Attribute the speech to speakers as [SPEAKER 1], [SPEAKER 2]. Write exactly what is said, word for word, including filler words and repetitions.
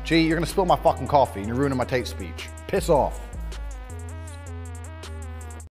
[SPEAKER 1] Gee, you're gonna spill my fucking coffee and you're ruining my Tate speech. Piss off.